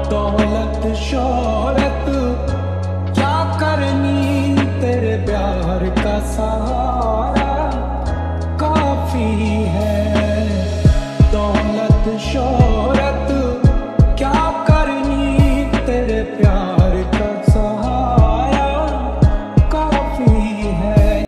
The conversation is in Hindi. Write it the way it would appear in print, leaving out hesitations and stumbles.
दौलत शोहरत क्या करनी, तेरे प्यार का सहारा काफी है। दौलत शोहरत क्या करनी, तेरे प्यार